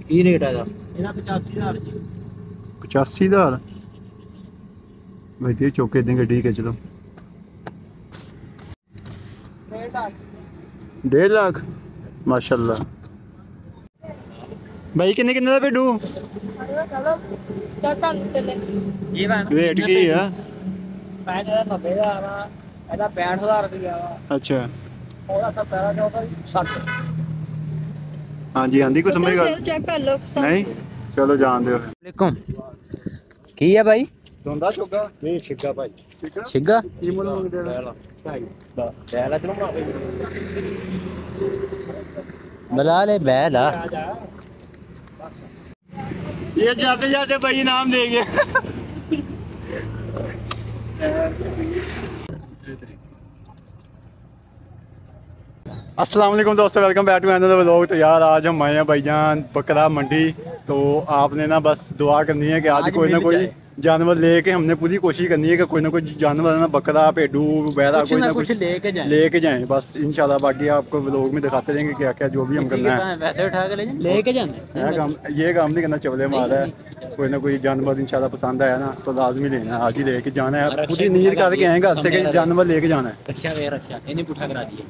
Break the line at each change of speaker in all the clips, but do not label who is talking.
की रेट है 85,000 जी।
85,000 भाई चौके इतनी गड्डी खिंच दो 1.5 लाख माशाल्लाह। भाई किन्ने किन्ने दा भेडू रेट की है
65,000
अच्छा
रुपया।
हाँ जी आंधी को समझ
चेक कर लो
नहीं चलो जान दो
की है भाई
धोंदा चोगा
नहीं शिग्गा भाई
शिग्गा की मुल मंगदे
बला ले बैला
ये जाते जाते भाई इनाम देंगे। अस्सलाम वालेकुम दोस्तों, welcome back to another vlog. तो यार आज हम आए हैं भाईजान बकरा मंडी। तो आपने ना बस दुआ करनी है कि आज कोई ना कोई जानवर लेके हमने पूरी कोशिश करनी है कि कोई ना कोई जानवर ना बकरा पेडू वगैरह कोई ना कुछ लेके जाएं बस इंशाल्लाह। बाकी आपको व्लॉग में दिखाते रहेंगे क्या क्या जो भी हम करना है।
पैसे उठा के लेके जाना
ये काम नहीं करना, चवले मार है। कोई ना कोई जानवर इंशाल्लाह पसंद आया ना तो लाजमी लेना है, आज ही लेके जाना है। पूरी नीयत करके आएगा से कि जानवर लेके जाना है।
रक्षा इन्हें पुठा करा दिए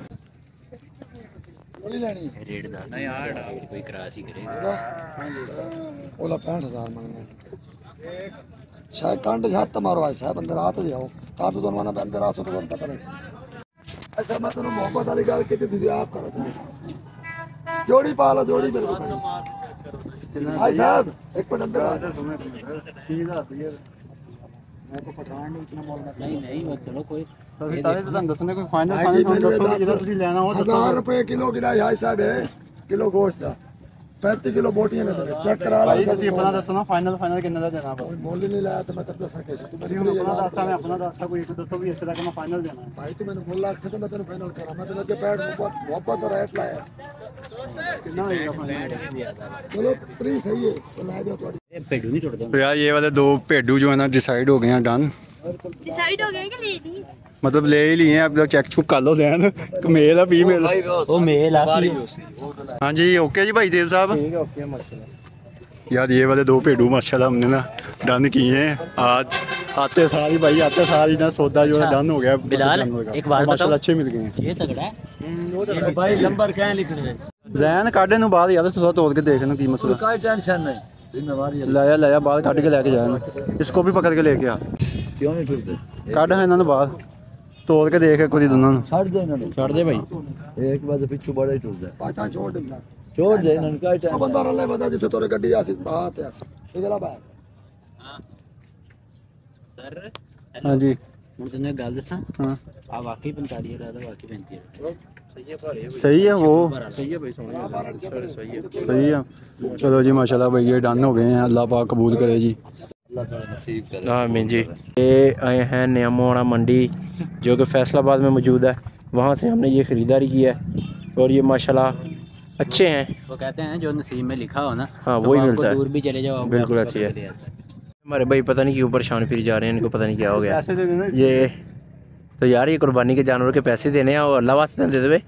रेट दस यार कोई क्रॉस ही करेगा
ओला 65,000 मांगना शायद कांड हाथ मारो ऐसा है बंदर रात जाओ ता तो दोनों ना बंदर आसो तो पता लग ऐसा मैं तो मोहब्बत वाली गाल के भी आप करो तो जोड़ी पालो जोड़ी मेरे को भाई साहब एक मिनट अंदर मैं तो पठान नहीं इतना बोलना
नहीं वो चलो कोई
दसने कोई फाइनल लेना हो
1000 रुपए किलो गिरा भाई साहब है किलो गोश्त का 35 किलो बोटियां ने चेक करा ला
अपना दसो ना फाइनल कितना देना
कोई मोल नहीं लाया तो मैं तब दसा कैसे तू मेरे
को अपना दसा मैं अपना दसा कोई दसो भी इस तरह का मैं फाइनल देना है
भाई तू मैंने बोल लाख से तो मैं तेरे फाइनल करा मैं तेरे के पैड मोहब्बत और रेट लाया
कितना होएगा फाइनल।
चलो प्री सही है तो ला दो थोड़ी
पेडू नहीं टूट
तो यार ये वाले दो पेडू जो है ना डिसाइड हो गए हैं, डन
डिसाइड हो गया कि ले ली
मतलब ले ही लिए हैं। अब चेक चुक कर लो दैन मेल है फीमेल
वो मेल आ
हाँ जी ओके जी भाई देव साहब। यार ये वाले दो पेडू माशाल्लाह हमने ना डन किए हैं आज। आते सारी भाई आते सारी ना सौदा जो है डन हो गया।
बिलाल एक बात
माशाल्लाह अच्छे मिल गए हैं।
ये तगड़ा है भाई नंबर क्या लिखने
जैन काटे नु बाद यार थोड़ा तोड़ के देखने की मसला
कोई टेंशन नहीं
लाया बाहर काट के लेके जाए ना इसको भी पकड़ के लेके आ
क्यों नहीं टूटते
काट है इन्होंने बाहर तोड़ के देख कोई दोनों
छोड़ दे भाई एक बार पिछू बड़ा ही टूट जाए
पाता छोड़ दे
इन्होंने का
सब बंदा रले बता जिथे तोरे गड्डी आसी बात है इधर बाहर
सर
हाँ जी
मैं तन्ने गल दसा
हाँ
आ वाकई 45,000 का वाकई 35,000
सही है वो
सही है भाई
सही है। चलो जी माशाल्लाह भाई ये डन हो गए हैं, अल्लाह पाक कबूल करे जी। आमीन जी। ये आए हैं न्यामोड़ा मंडी जो कि फैसलाबाद में मौजूद है, वहाँ से हमने ये ख़रीदारी की है और ये माशाल्लाह अच्छे हैं।
वो कहते हैं जो नसीब में लिखा हो ना
हाँ वही मिलता है,
दूर भी चले जाओ
बिल्कुल अच्छी है। हमारे भाई पता नहीं क्यों परेशान फिर जा रहे हैं, इनको पता नहीं क्या हो गया ये। तो यार ये कुर्बानी के जानवरों के पैसे देने हैं और अल्लाह वास्ते दे दे।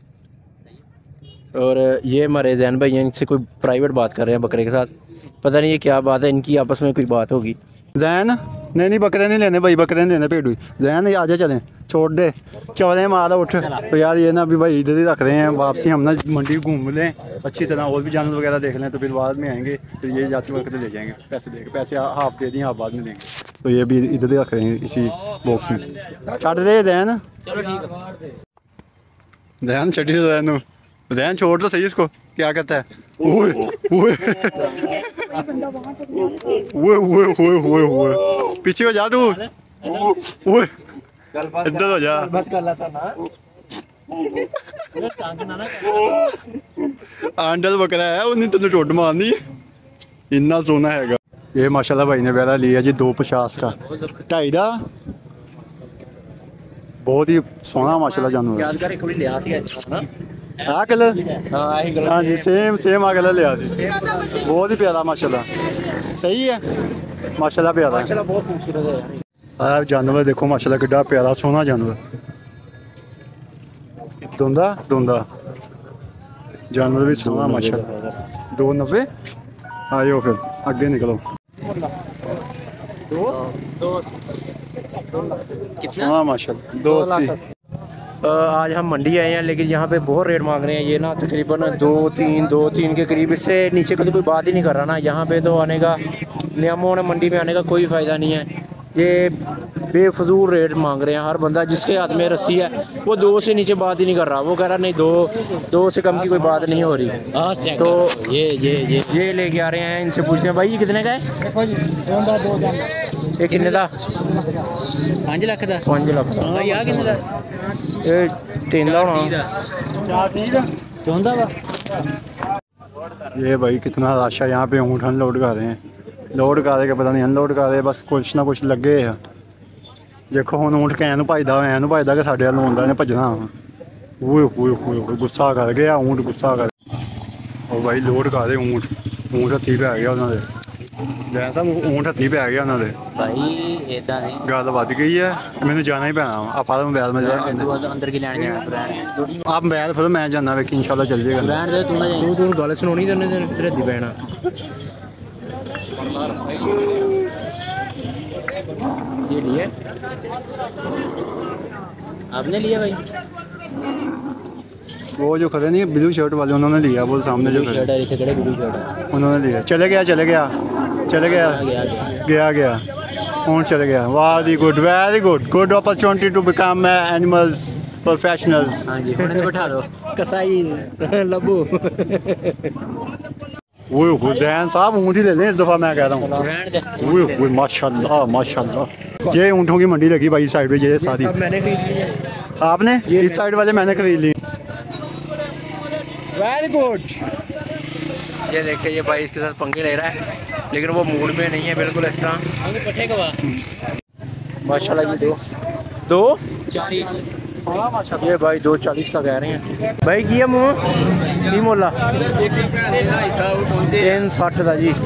और ये हमारे जैन भाई इनसे कोई प्राइवेट बात कर रहे हैं बकरे के साथ, पता नहीं ये क्या बात है इनकी आपस में कोई बात होगी। जैन नहीं बकरे नहीं लेने भाई, बकरे नहीं लेने पेडू। जैन आजा चलें छोड़ दे चौले मारा उठ। तो यार ये ना अभी भाई इधर ही रख रहे हैं, वापसी हम ना मंडी घूम लें अच्छी तरह और भी जानवर वगैरह देख लें, तो फिर बाद में आएंगे फिर ये जाते वक्त ले जाएंगे। पैसे देंगे, पैसे हाफ दे दिए हाफ बाद में देंगे। तो ये भी इधर ही रख रहे हैं इसी बॉक्स में। छड़ दे जैन जैन छड़ी जैन जैन छोड़ तो सही इसको, क्या कहता है ओए ओए ओए ओए ओए ओए पीछे हो जा तू, ओए इधर हो जा। आंडल बकरा है उन्हें तेन चोट मारनी इन्ना सोना हैगा। ये माशाल्लाह भाई ने वैरा लिया जी 250 का 2.5 का, बहुत ही सोना माशाल्लाह जानवर। हाँ कलर हाँ जी सेम आ कलर लिया जी, बहुत ही प्यारा माशाल्लाह। सही है माशाल्लाह प्यारा है, बहुत खूबसूरत है जानवर। देखो माशाल्लाह कितना प्यारा सोना जानवर, धुंधा जानवर भी सोना माशाल्लाह। 290 आयो फिर आगे निकलो।
कितना
माशाल्लाह 280। आज हम मंडी आए हैं लेकिन यहाँ पे बहुत रेट मांग रहे हैं। ये ना तकरीबन 2-3 के करीब, इससे नीचे का तो कोई बात ही नहीं कर रहा ना। यहाँ पे तो आने का, नियमों ने मंडी में आने का कोई फ़ायदा नहीं है। ये बेफजूल रेट मांग रहे हैं हर बंदा। जिसके हाथ में रस्सी है वो 2 से नीचे बात ही नहीं कर रहा। वो कह रहा नहीं, 2 से कम की कोई बात नहीं हो रही। तो ये लेके आ रहे हैं। इनसे पूछते हैं भाई ये कितने का है? ये कितने का?
5 लाख का।
5 लाख
भाई आ कितने का?
ये 3 दा होना। ये भाई कितना रश है यहाँ पे। ऊँट अनलोड कर रहे हैं, लोड कर रहे के पता नहीं अनलोड कर रहे, बस कुछ ना कुछ लगे है। देखो हम ऊँट कैन भजदा कि साढ़े वाल आंदा ने भजना। गुस्सा कर गया ऊँट, गुस्सा कर। और भाई लोड कर रहे ऊँट हत्थी पै गया उन्होंने। जै साहब ऊँट हत्थी पै गया उन्होंने
भाई इदा नहीं,
गल वध गई है। मैंने जाना ही पैना। आप मोबाइल में
अंदर की लैंड जाना।
आप मोबाइल फिर मैं जाना वेखी इंशाल्लाह चल जाएगा। तू गल सुनानी तेरे हत्थी पैना।
ये लिए आपने लिया भाई?
वो जो खड़े नहीं ब्लू शर्ट वाले उन्होंने लिया। वो सामने जो खड़े उन्होंने लिया। चले गया ऊँट चले गया। Very good opportunity to become animals professionals.
हाँ जी, बैठा दो
कसाई लब्बू। वो जैन साहब ऊँट ही ले लें इस दफ़ा, मैं कह रहा हूँ। वो माशाल्लाह ये ऊँटों की मंडी लगी भाई साइड पे। ये सारी
मैंने खरीद लिया।
आपने इस साइड वाले मैंने खरीद ली। Very good. ये देखिए ये भाई इसके साथ पंगे ले रहा है लेकिन वो मूड में नहीं है बिल्कुल इस तरह। माशाल्लाह जी 240। ये भाई 240 का कह रहे हैं भाई। की मुँह की मोला 360 था जी।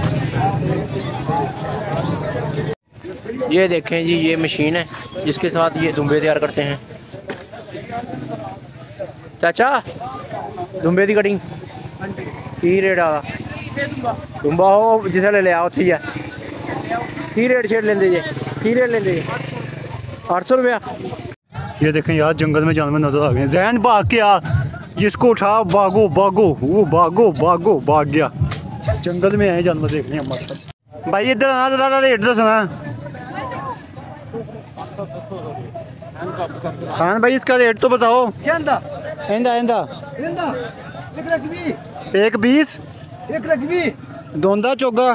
ये देखें जी ये मशीन है जिसके साथ ये दुम्बे तैयार करते हैं। चाचा दुम्बे की कटिंग की रेट आ दुम्बा हो जिसे ले लिया उत्थे है की रेट छेड़ लेंदे जे? की रेट लेंदे जे? 800 रुपया। ये देखें यार जंगल में जानवर नजर आ गए। जैन भाग के आ, जिसको उठा भागो भाग गया। जंगल में आए जानवर देखने हैं माशाल्लाह। भाई इधर आना ज़्यादा रेट दसना। खान भाई इसका रेट तो बताओ। एक 20 दोंदा चोगा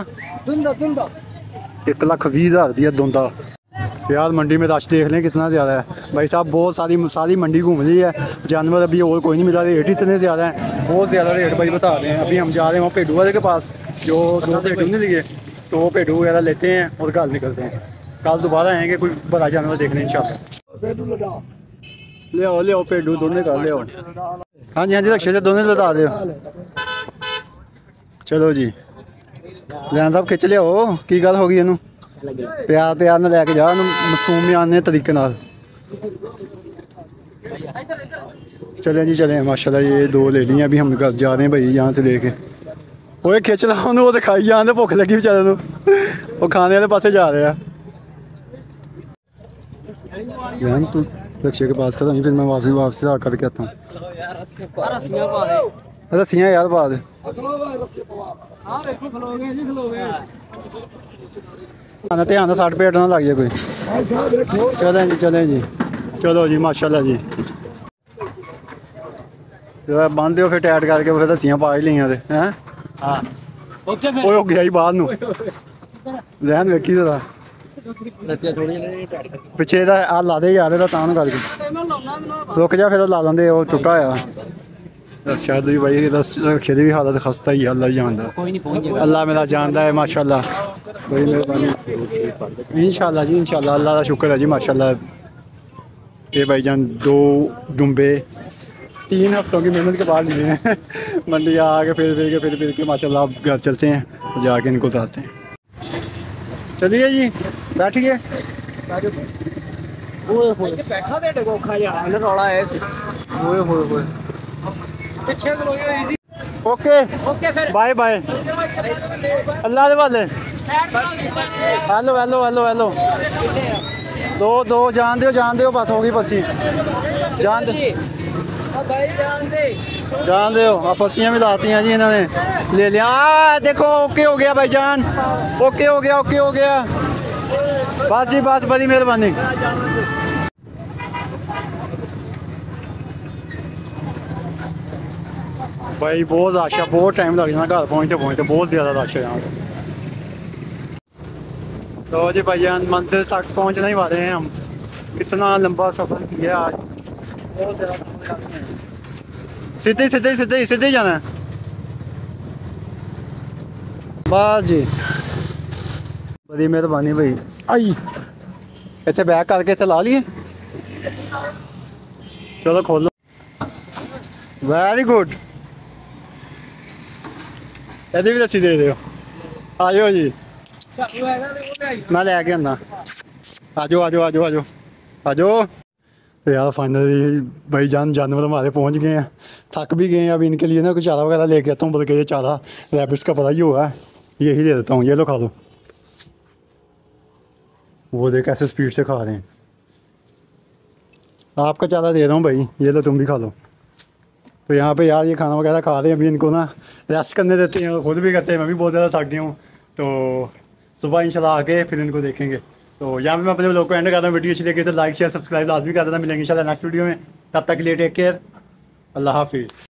1,20,000 रुपया दोंदा। यार मंडी में रश देख लें कितना ज़्यादा है भाई साहब। बहुत सारी मंडी घूम ली है, जानवर अभी और कोई नहीं मिला। रेट इतने ज़्यादा हैं, बहुत ज़्यादा रेट भाई बता रहे हैं। अभी हम जा रहे हैं वहाँ पेडू वाले के पास जो 2 पेडू नहीं लिए, तो वो पेडू वगैरह लेते हैं और घर निकलते हैं। कल दोबारा आएंगे कोई बड़ा जानवर देखने इंशाल्लाह। ले आओ पेडू दोनों कर ले आओ। हाँ जी रक्शे से दोनों लदा दो। चलो जी जैन साहब खिंच लिया की गल हो गई इनू प्यार ना लैके जा मासूमियाने तरीके नाल। चले जी माशाल्लाह ये 2 ले ली। अभी हम घर जा रहे हैं भाई यहाँ से लेके। वो खिंच ला वो तो खाई जाने, भुख लगी बेचारे वो खाने वाले पासे जा रहे हैं। जैन तू रक्शे के पास खड़ा, फिर मैं वापसी करके आता हूँ। रस्सियाँ यार पा दे। ध्यान 60 पेट ना लग जाए कोई। चलें जी चलो जी माशाल्लाह जी। बंद हो फिर टाइट करके फिर रस्सियाँ पा ही लियाँ हैं। हो गया ही बाहर नूं जैन वेखी जरा पिछे आ ला दे यार करके रुक जा फिर ला लेंदे वो टुटा होया शायद भी भाई रक्शे की भी हालत खस्ता ही है। अल्लाह जानदा अल्लाह मेरा जानदा है माशाल्लाह बड़ी मेहरबानी। इंशाल्लाह जी इंशाल्लाह अल्लाह का शुक्र है जी माशाल्लाह। ये भाईजान 2 दुम्बे 3 हफ्तों की मेहनत के बाद लिए हैं मंडी आके फिर के माशाल्लाह आप घर चलते हैं जाके इनको उतारते हैं। चलिए जी बैठिए। ओके बाय बाय अल्लाह दे वाले हेलो हेलो हेलो हेलो दो दो जान दो बस हो गई पच्ची जान दे आप पच्चियाँ भी लाती हैं जी इन्होंने ले लिया देखो ओके हो गया भाईजान ओके हो गया बस जी बस बड़ी मेहरबानी भाई बहुत रश है बहुत टाइम लग जाना घर पहुँचते बहुत ज़्यादा रश है यहाँ पे तो जी भाईजान मंजिल तक पहुँचने ही वाले हैं हम इतना लंबा सफ़र किया आज बहुत ज़्यादा सीधे जाना है बस जी बड़ी मेहरबानी भाई आई इतने बैग करके इतने ला लिए चलो खोलो वेरी गुड यदि भी दसी दे दो आजो जी मैं लैके आना आजो तो यार फाइनली भाई जानवर हमारे पहुंच गए हैं थक भी गए हैं अब इनके लिए ना कुछ चारा वगैरह लेके आता हूँ बल्कि ये चारा रैबिट्स का पता ही हुआ है यही दे देता हूँ ये लो खा लो वो देख कैसे स्पीड से खा रहे हैं आपका चारा दे रहा हूँ भाई ये लो तुम भी खा लो तो यहाँ पे यार ये खाना वगैरह खा रहे हैं अभी इनको ना रेस्ट करने देते हैं खुद भी करते हैं मैं भी बहुत ज़्यादा थक गया हूँ तो सुबह इंशाल्लाह आके फिर इनको देखेंगे तो यहाँ पे मैं अपने लोग को एंड करता हूँ वीडियो अच्छी लगी तो लाइक शेयर सब्सक्राइब लाजमी कर देना मिलेंगे इंशाल्लाह नेक्स्ट वीडियो में तब तक के लिए टेक केयर अल्लाह हाफिज़।